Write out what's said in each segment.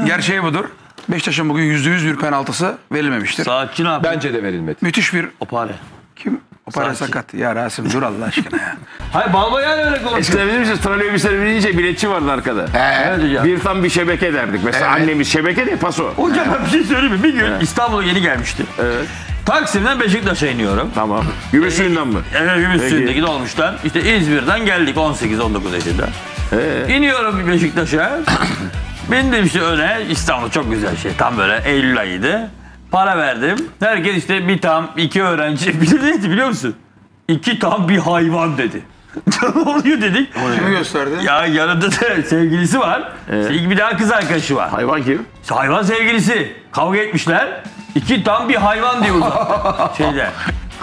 Gerçeği budur. Beşiktaş'ın bugün %100 bir penaltısı verilmemiştir. Saatçi ne yapıyor? Bence de verilmedi. Müthiş bir... Opare. Kim? Opare sakat. Ya Rasim dur Allah aşkına ya. Hayır Balbayar öyle konuşuyor. Eskiden bilir misiniz? Trolleybüsleri binince biletçi vardı arkada. Evet hocam. Bir tam bir şebeke derdik. Mesela annemiz şebeke de paso. Hocam ben bir şey söyleyeyim mi? Bir gün İstanbul'a yeni gelmiştim. Evet. Taksim'den Beşiktaş'a iniyorum. Tamam. Gümüşsuyundan mı? Evet Gümüşsuyu'ndaki dolmuştan. İşte İzmir'den geldik 18-19 yaşında. İniyorum Beşiktaş'a. Bindim işte öne. İstanbul çok güzel şey. Tam böyle Eylül ayıydı. Para verdim. Herkes işte bir tam, iki öğrenci. Bir de neydi biliyor musun? İki tam bir hayvan dedi. Ne oluyor dedik. Kimi gösterdi? Ya yanında da sevgilisi var. Bir daha kız arkadaşı var. Hayvan kim? Hayvan sevgilisi. Kavga etmişler. İki tam bir hayvan diyor uzak. Şeyde.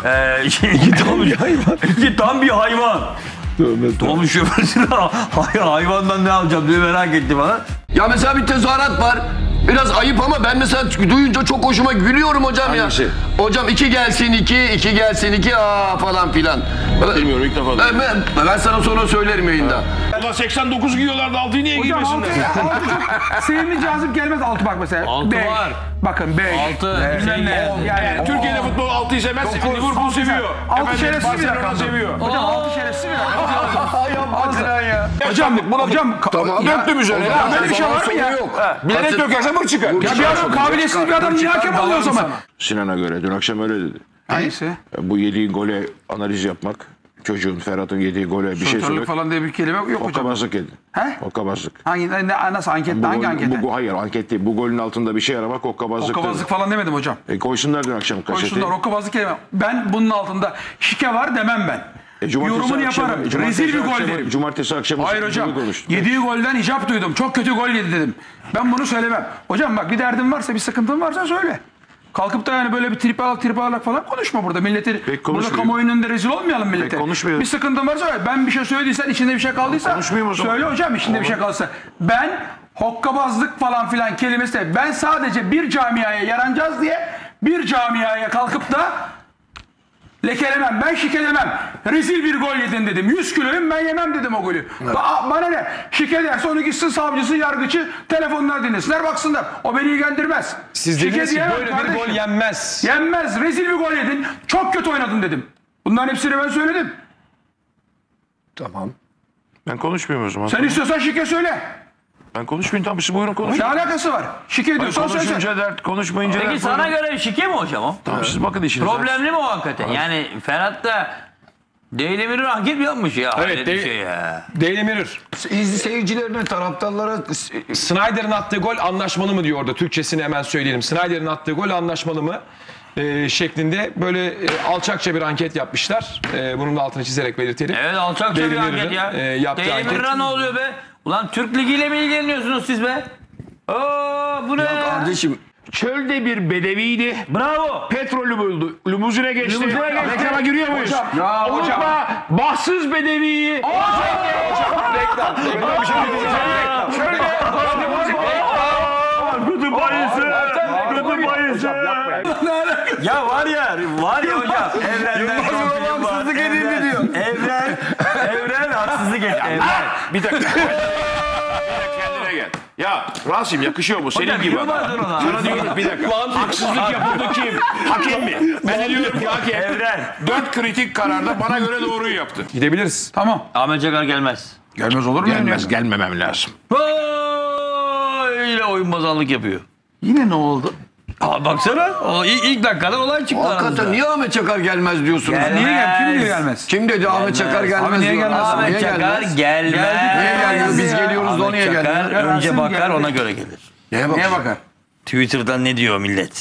İki tam bir hayvan. Dolmuş şoförsün hayvandan ne alacağım diye merak etti bana. Ya mesela bir tezahürat var. Biraz ayıp ama ben mesela duyunca çok hoşuma gülüyorum hocam Hangisi? ya. Hocam 2 gelsin 2 gelsin 2 falan filan. Bilmiyorum ilk defa duydum. Ben sana sonra söylerim yayında. Ulan 89 giyiyorlardı 6'yı niye Hocam giymesinler? altı çok sevimli cazip gelmez altı bak mesela. Altı Beş. var. Bakın 5. Altı, bilmem ne. Yani Türkiye'de futbol 6'yı sevmez. Liverpool seviyor. Altı şerefsiz bir Barcelona rakam. seviyor. Hocam altı şerefsiz bir rakam. ya. Hocam Döktüm üzerine. Ya böyle bir şey var mı ya? Bilerek dökerse mır çıkar. Ya bir adam kabiliyetsiz bir adam niye hakem oluyor o zaman? Sinan'a göre dün akşam öyle dedi. Hangisi? Bu yediğin gole analiz yapmak. Çocuğun Ferhat'ın yediği gole bir şey Şoförlük söylemek. falan diye bir kelime yok hocam. Hokkabazlık yedi. He? Hokkabazlık. Nasıl ankette? Hangi ankette? Hayır anket değil. Bu golün altında bir şey aramak hokkabazlık. Hokkabazlık falan demedim hocam. Koysunlar dün akşam kaseti. Koysunlar hokkabazlık kelime. Ben bunun altında şike var demem ben. Yorumunu yaparım. Rezil bir gol dedim. Cumartesi akşamı Hayır hocam. konuştuk. Yediği golden icap duydum. Çok kötü gol yedi dedim. Ben bunu söylemem. Hocam bak bir derdin varsa, bir sıkıntın varsa söyle. Kalkıp da yani böyle bir trip alarak falan konuşma burada. Milleti burada kamuoyunun önünde rezil olmayalım millete. Konuşmuyorum. Bir sıkıntın varsa söyle. Ben bir şey söylediysen, içinde bir şey kaldıysa söyle hocam, içinde bir şey kaldıysa. Ben hokkabazlık falan filan kelimesi de, ben sadece bir camiaya yaranacağız diye bir camiaya kalkıp da lekelemem, ben şikelemem. Rezil bir gol yedin dedim. 100 kiloyum, ben yemem dedim o golü. Bana ne? Şike derse onu gitsin savcısı, yargıcı, telefonlar dinlesinler, baksınlar. O beni ilgilendirmez. Siz dediniz ki böyle bir gol yenmez. Yenmez. Rezil bir gol yedin. Çok kötü oynadın dedim. Bunların hepsini ben söyledim. Tamam. Ben konuşmuyorum o zaman. Sen istiyorsan şike söyle. Ben konuşmayayım tamam siz buyurun konuşun. Ne alakası var? Şike diyorsan söyle. Konuşunca dert, konuşmayınca dert. Peki sana göre şike mi hocam o? Tamam siz bakın işinize. Problemli mi o hakikaten? Yani Ferhat da Deydemir'in anket mi yapmış ya? Evet, Hayret bir şey ya. Daily Mirror. Seyircilerine, taraftarlara Snyder'in attığı gol anlaşmalı mı diyor orada. Türkçesini hemen söyleyelim. Snyder'in attığı gol anlaşmalı mı? Şeklinde böyle alçakça bir anket yapmışlar. Bunun da altını çizerek belirtelim. Evet alçakça bir Daily anket ya. Mirror'ın, yaptığı Deydemir'e anket. ne oluyor be? Ulan Türk Ligi ile mi ilgileniyorsunuz siz be? Bu ne ya? kardeşim Çölde bir bedeviydi. Bravo. Petrolü buldu. Limuzine geçti. Limuzine geçti. Reklama giriyor muyuz? Ya Unutma bahtsız bedeviyi. Reklam bir şey diyeceğim. Çölde. Kutu bayısı. Kutu bayısı. Ya var ya hocam. Evrenden haksızlık edildi diyor. Evren haksızlık etti. Bir dakika. Kendine gel. Ya Rasim yakışıyor mu? Senin gibi adam. Sana diyorum bir dakika. Haksızlık yapıldı kim? Hakem mi? Ben de diyorum ki hakem. Evren. 4 kritik kararda bana göre doğruyu yaptı. Gidebiliriz. Tamam. Ahmet Çakar gelmez. Gelmez olur mu? Gelmez gelmemem lazım. Öyle oyun bozanlık yapıyor. Yine ne oldu? Baksana o ilk dakikadan olay çıktı aramızda. hakikaten niye Ahmet Çakar gelmez diyorsunuz? Gelmez. Niye gel? Kim niye gelmez? Kim dedi Ahmet Çakar gelmez? Abi niye diyor. gelmez? Ahmet Niye Çakar gelmez? gelmez. Niye gelmiyor? Biz geliyoruz da o niye Ahmet Çakar gelmiyor? önce Rasim bakar geldi. ona göre gelir. Neye bakar? Twitter'dan ne diyor millet?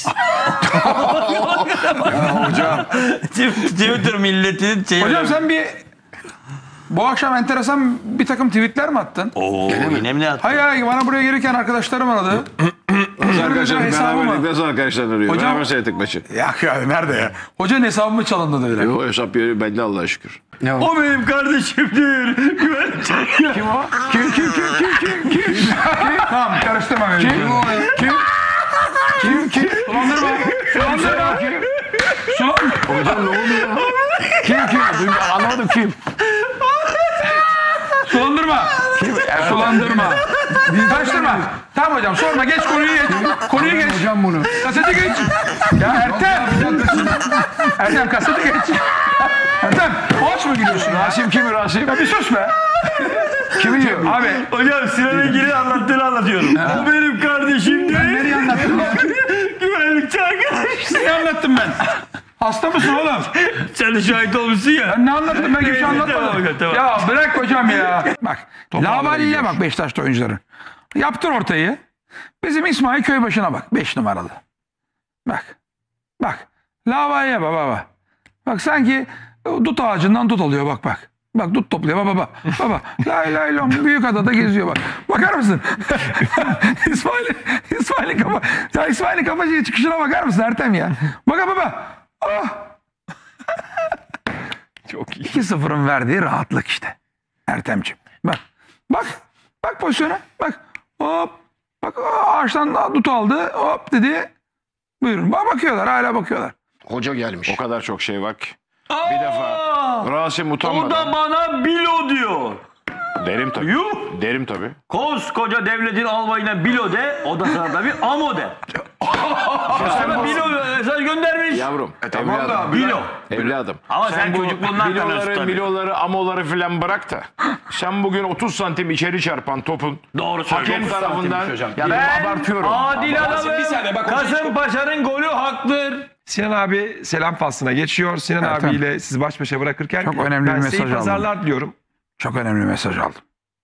Hocam. Twitter milletinin şeyi. Hocam sen bu akşam enteresan bir takım tweetler mi attın? Oo, yine mi ne attın? Hayır bana buraya gelirken arkadaşlarım aradı. Arkadaşlar hesabı mı? beraberlikten sonra arkadaşlar arıyor. Hocam- Beraber seyrettik maçı. Ya nerede ya? Hocanın hesabımı çalındı dediler. O hesap yeri bende Allah'a şükür. O benim kardeşimdir. Kim o? Kim? Tamam karıştırma beni. Kim o? Kim? Sulandırma. Hocam ne oluyor? Kim? Anlamadım kim? Sulandırma. Sulandırma. Karıştırma. Tamam hocam sorma geç konuyu geç. Konuyu geç. Hocam bunu. Kaseti geç. Ya Ertem. Ertem kaseti geç. Ertem aç mı gülüyorsun? Rasim kim Rasim? Ya bir sus be. Kimi diyor? Abi Hocam Sinan Engin'in anlattığını anlatıyorum. O benim kardeşimdi. nereye anlattın ya? Güvenlikçi arkadaş. Ne anlattım ben? Hasta mısın oğlum? Sen de şahit olmuşsun ya. Ben ne anlattım ben hiçbir şey anlatmadım. Tamam. Ya bırak hocam ya. Bak lavaliye bak Beşiktaş'ta oyuncuların. Yaptır ortayı. Bizim İsmail Köybaşı'na bak 5 numaralı. Bak. Bak. Lavaliye baba. Bak sanki dut ağacından dut alıyor bak. Bak dut topluyor baba. Lay lay lom büyük adada geziyor bak. Bakar mısın? İsmail'in kafa. Ya İsmail'in kafacıya çıkışına bakar mısın Ertem ya? Baba. Ah. Çok iyi. 2-0'ın verdiği rahatlık işte. Ertemciğim. Bak pozisyona. Bak. Hop. Bak ağaçtan dut aldı. Hop dedi. Buyurun. Bakıyorlar hala bakıyorlar. Hoca gelmiş. O kadar çok şey var ki. Bir defa Rasim O utanmadan. da bana bilo diyor. Derim tabii. Yuh! Derim tabii. Koskoca devletin albayına bilo de, o da sana da bir amo de. Sana bilo mesaj göndermiş. Yavrum. Tamam evladım. da Bilo. Evladım. Ama sen bu çocukluğundan tanıyorsun tabii. miloları, amoları filan bırak da. Sen bugün 30 santim içeri çarpan topun Doğru söylüyorsun. hakem tarafından hocam. ya ben abartıyorum. Adil Rasim, bir saniye, bak adamım. hocam çok- Kasımpaşa'nın golü haktır. Sinan abi selam faslına geçiyor. Sinan Ertem. abiyle sizi baş başa bırakırken Çok önemli bir ben size mesaj iyi aldım. pazarlar diliyorum. Çok önemli mesaj aldım.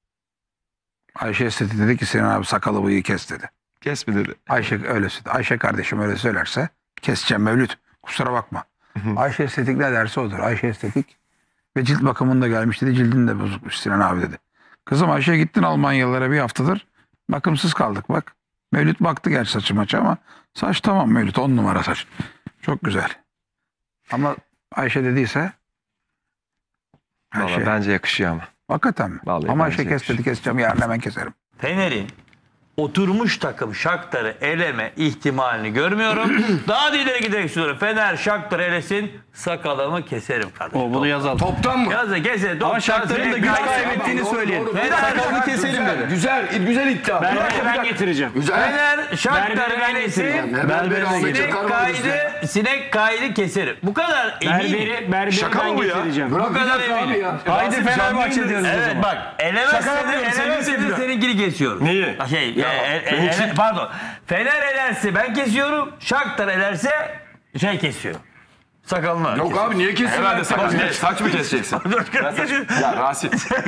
Ayşe Esteti dedi ki Sinan abi sakalı bıyığı kes dedi. Kes mi dedi. Ayşe öyle söyledi. Ayşe kardeşim öyle söylerse keseceğim Mevlüt. Kusura bakma. Ayşe Estetik ne derse odur. Ayşe Estetik ve cilt bakımında gelmiş dedi. Cildin de bozukmuş Sinan abi dedi. Kızım Ayşe gittin Almanyalılara bir haftadır. Bakımsız kaldık bak. Mevlüt baktı gerçi saçı maçı ama saç tamam Mevlüt 10 numara saç. Çok güzel. Ama Ayşe dediyse her Vallahi şey. bence yakışıyor ama. Hakikaten mi? Vallahi Ama bence Ayşe kes dedi keseceğim yarın hemen keserim. Fener'in oturmuş takım Shakhtar'ı eleme ihtimalini görmüyorum. Daha da ileri giderek istiyorum. Fener Shakhtar elesin, sakalımı keserim kardeşim. Bunu yazalım. Toptan mı? Yaz da keserim. Ama Shakhtar'ın da güç kaybettiğini söyleyelim. Sakalını keselim dedi. Güzel iddia. Ben getireceğim. Güzel. Fener Shakhtar'ı elesin, Berberi Ahmet Çakar var bizde. sinek kaydı keserim. Bu kadar eminim. Şaka mı bu ya? Bu kadar eminim. ya. Haydi Fenerbahçe diyoruz o Evet zaman. bak elemezse seninkini kesiyorum. Neyi? Pardon. Fener elerse ben kesiyorum. Shakhtar elerse kesiyor. Sakalını. Yok abi niye kesin? Herhalde saç mı keseceksin? Ya Rasim.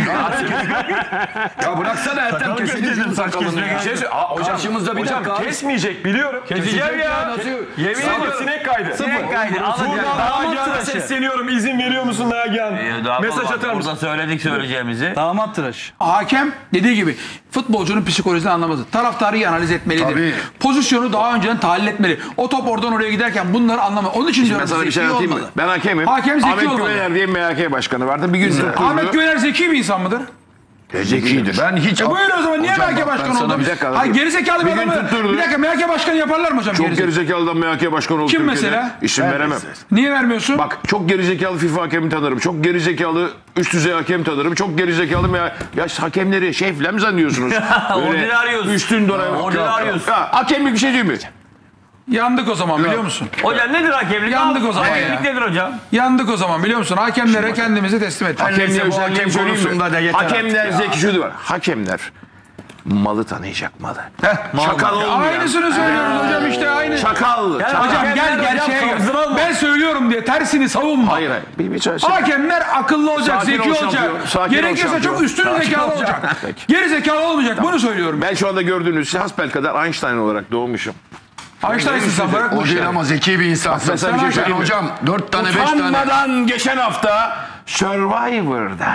Ya bıraksana Ertem kesin sakalını. Hocamızda bir Hocam dakika. kesmeyecek biliyorum. Keseceğim ya. Nasıl? Yemin ediyorum. Sinek kaydı. Sinek kaydı. Alacağım. Nagihan'a sesleniyorum. İzin veriyor musun Nagihan? Mesaj atar mısın? Burada söyledik söyleyeceğimizi. Damat tıraş. Hakem dediği gibi futbolcunun psikolojisini anlamazı. Taraftarı iyi analiz etmelidir. Tabii. Pozisyonu daha önceden tahlil etmeli. O top oradan oraya giderken bunları anlamaz. Onun için diyorum Ben sana bir şey zeki anlatayım mı? olmalı. Ben hakemim. Hakem zeki Ahmet olmalı. Güvener diye MHK başkanı vardı. Bir gün tutturdu. Ahmet Güvener zeki bir insan mıdır? Zekidir. Ben hiç... Buyur o zaman niye Hocam MHK bak, ben başkanı sana oldu? bir dakika Hayır gerizekalı bir Bir gün adamı. tutturdu. Bir dakika MHK başkanı yaparlar mı hocam? Çok Gerizekalı. gerizekalıdan MHK başkanı oldu. Kim Türkiye'de. mesela? İsim veremem. Niye vermiyorsun? Bak çok gerizekalı FIFA hakemi tanırım. Çok gerizekalı üst düzey hakem tanırım. Çok gerizekalı ya hakemleri şey falan mı zannediyorsunuz? Ordinaryos. Üstün dönem. Ordinaryos. Hakemlik bir şey değil mi? Yandık o zaman biliyor musun? Hocam nedir hakemlik? Yandık o zaman Hakemlik ya. nedir hocam? Yandık o zaman biliyor musun? Hakemlere kendimizi teslim ettik. Hakemler, bu hakem söyleyeyim mi? konusunda da yeter Hakemler artık ya. zeki şudur var. Hakemler malı tanıyacak malı. Heh, Çakal olmayan. Aynısını söylüyoruz hocam işte aynı. Çakal. Hocam gel gerçeğe gel. Ben söylüyorum diye tersini savunma. Hayır. Bir Hakemler akıllı olacak, Sakin zeki ol olacak. şampiyon, sakin ol Gerekirse şampiyon. çok üstün Sakin zekalı ol. olacak. Peki. Geri zekalı olmayacak. Bunu söylüyorum. Ben şu anda gördüğünüz hasbelkader Einstein olarak doğmuşum. Einstein'sın sen bırak bu O değil işleri. ama zeki bir insansın. mesela bir şey Sen söyleyeyim mi? hocam 4 tane 5 tane. Utanmadan geçen hafta Survivor'da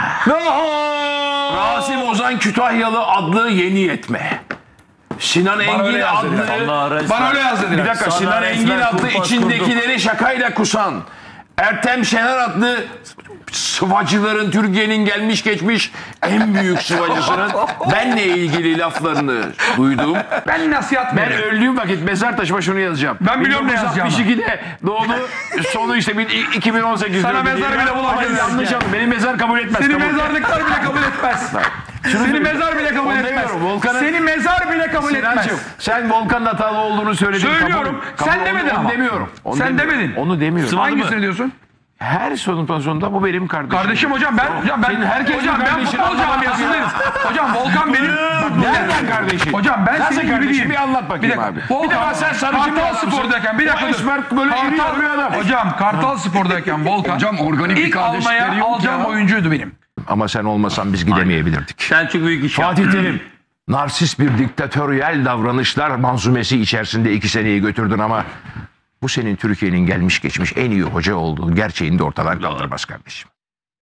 Rasim Ozan Kütahyalı adlı yeni yetme. Sinan Engin adlı Bana öyle yaz dediler. bir dakika Sinan Engin adlı içindekileri şakayla kusan Ertem Şener adlı sıvacıların Türkiye'nin gelmiş geçmiş en büyük sıvacısının benle ilgili laflarını duydum. Ben nasihat Ben veriyorum. öldüğüm vakit mezar taşıma şunu yazacağım. Ben biliyorum ne yazacağımı. 1962'de doğdu. Sonu işte 2018. Sana diyor. mezar bile bulamayız. Yanlış anladın. Benim mezar kabul etmez. Seni kabul. mezarlıklar bile kabul etmez. Seni mezar bile kabul Onu etmez. demiyorum, Volkan'ın- Seni mezar bile kabul etmez. Sinancığım, sen Volkan'ın hatalı olduğunu söyledin. Söylüyorum. Kabul. Sen Kabul. demedin Onu ama. demiyorum. Onu Sen demiyorum. demedin. Onu demiyorum. Hangisini diyorsun? Her sonunda bu benim kardeşim. Kardeşim hocam ben Senin herkesin hocam ben kardeşin, futbol camiasındayım. Hocam Volkan benim. Nereden kardeşin? Hocam ben Nasıl senin gibi kardeşim? değilim. Bir anlat bakayım Bir dakika. abi. Volkan, Bir defa sen sarışın bir Kartal adamsın. Spor'dayken bir dakika O dur. esmer böyle iri yarı bir adam. Hocam Kartal Spor'dayken Volkan Hocam organik bir ilk kardeşlikleri almaya yok alacağım ya. oyuncuydu benim. Ama sen olmasan biz gidemeyebilirdik. Selçuk büyük iş yaptı. Fatih Terim, narsist bir diktatöryel davranışlar manzumesi içerisinde 2 seneyi götürdün ama bu senin Türkiye'nin gelmiş geçmiş en iyi hoca olduğu gerçeğini de ortadan kaldırmaz kardeşim.